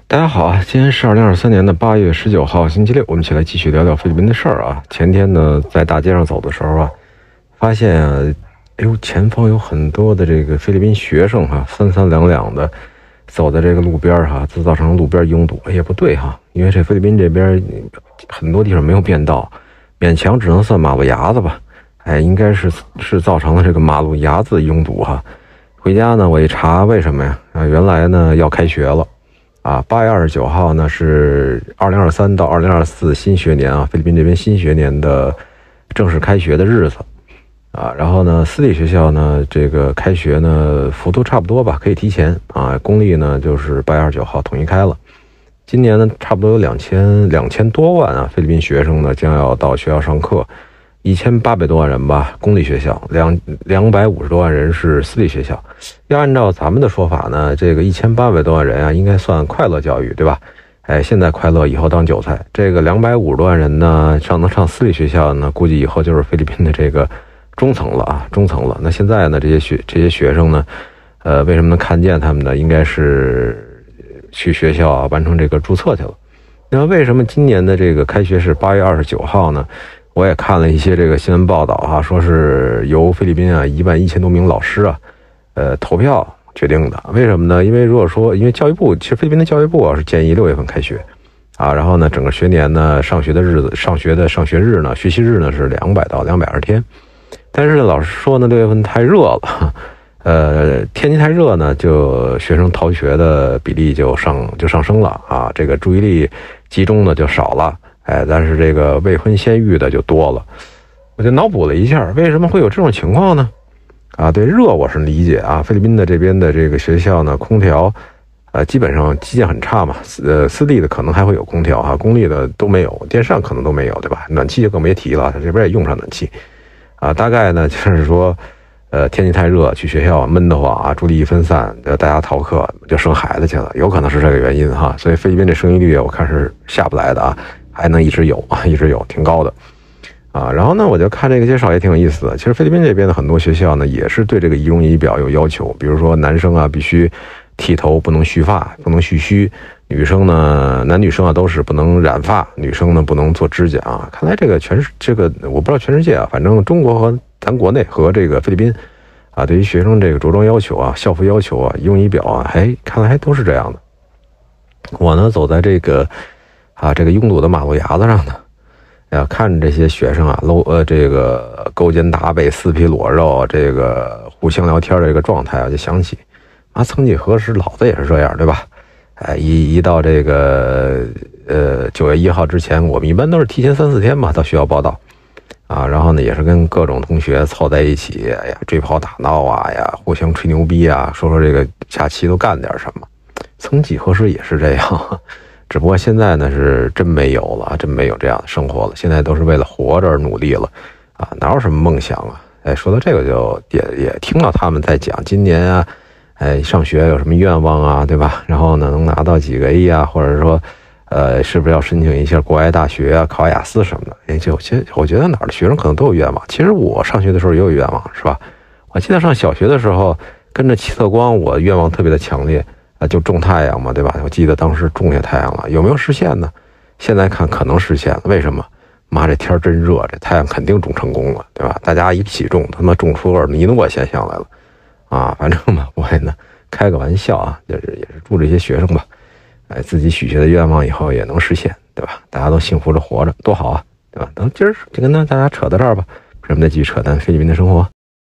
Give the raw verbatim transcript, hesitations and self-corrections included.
大家好啊，今天是二零二三年的八月十九号，星期六，我们一起来继续聊聊菲律宾的事儿啊。前天呢，在大街上走的时候啊，发现啊，哎呦，前方有很多的这个菲律宾学生哈、啊，三三两两的走在这个路边哈、啊，制造成路边拥堵。哎，也不对哈、啊，因为这菲律宾这边很多地方没有变道，勉强只能算马路牙子吧。哎，应该是是造成了这个马路牙子拥堵哈、啊。回家呢，我一查为什么呀？啊，原来呢要开学了。啊，八月二十九号呢是二零二三到二零二四新学年啊，菲律宾这边新学年的正式开学的日子啊。然后呢，私立学校呢这个开学呢幅度差不多吧，可以提前啊。公立呢就是八月二十九号统一开了。今年呢差不多有两千两千多万啊菲律宾学生呢将要到学校上课。一千八百多万人吧，公立学校两两百五十多万人是私立学校。要按照咱们的说法呢，这个一千八百多万人啊，应该算快乐教育，对吧？哎，现在快乐，以后当韭菜。这个两百五十多万人呢，上能上私立学校呢，估计以后就是菲律宾的这个中层了啊，中层了。那现在呢，这些学这些学生呢，呃，为什么能看见他们呢？应该是去学校啊完成这个注册去了。那么为什么今年的这个开学是八月二十九号呢？我也看了一些这个新闻报道哈、啊，说是由菲律宾啊一万一千多名老师啊，呃投票决定的。为什么呢？因为如果说，因为教育部其实菲律宾的教育部啊是建议六月份开学，啊，然后呢整个学年呢上学的日子，上学的上学日呢，学习日呢是两百到两百二十天。但是老师说呢，六月份太热了，呃天气太热呢，就学生逃学的比例就上就上升了啊，这个注意力集中的就少了。哎，但是这个未婚先育的就多了，我就脑补了一下，为什么会有这种情况呢？啊，对，热我是理解啊，菲律宾的这边的这个学校呢，空调，呃，基本上基建很差嘛，呃，私立的可能还会有空调哈，公立的都没有，电扇可能都没有，对吧？暖气就更别提了，它这边也用不上暖气，啊，大概呢就是说，呃，天气太热，去学校闷得慌啊，注意力分散，大家逃课就生孩子去了，有可能是这个原因哈，所以菲律宾这生育率我看是下不来的啊。还能一直有啊，一直有，挺高的，啊，然后呢，我就看这个介绍也挺有意思的。其实菲律宾这边的很多学校呢，也是对这个仪容仪表有要求，比如说男生啊必须剃头，不能蓄发，不能蓄须；女生呢，男女生啊都是不能染发，女生呢不能做指甲啊。看来这个全是这个，我不知道全世界啊，反正中国和咱国内和这个菲律宾啊，对于学生这个着装要求啊、校服要求啊、仪容仪表啊，还看来还都是这样的。我呢走在这个。啊，这个拥堵的马路牙子上呢，呀，看着这些学生啊，搂呃这个勾肩搭背、四皮裸肉，这个互相聊天的这个状态啊，就想起啊，曾几何时，老子也是这样，对吧？哎，一一到这个呃九月一号之前，我们一般都是提前三四天吧到学校报到，啊，然后呢也是跟各种同学凑在一起，哎呀追跑打闹啊呀，互相吹牛逼啊，说说这个假期都干点什么。曾几何时也是这样。只不过现在呢是真没有了，真没有这样的生活了。现在都是为了活着而努力了，啊，哪有什么梦想啊？哎，说到这个就也也听到他们在讲今年啊，哎，上学有什么愿望啊，对吧？然后呢能拿到几个 A 啊，或者说，呃，是不是要申请一下国外大学啊，考雅思什么的？哎，就其实我觉得哪儿的学生可能都有愿望。其实我上学的时候也有愿望，是吧？我记得上小学的时候跟着齐测光，我愿望特别的强烈。啊，就种太阳嘛，对吧？我记得当时种下太阳了，有没有实现呢？现在看可能实现了，为什么？妈，这天真热，这太阳肯定种成功了，对吧？大家一起种，他妈种出尔尼诺现象来了，啊，反正吧，我也呢开个玩笑啊，就是也是祝这些学生吧，哎，自己许下的愿望以后也能实现，对吧？大家都幸福着活着，多好啊，对吧？等今儿就跟大家扯到这儿吧，咱们再继续扯淡菲律宾的生活。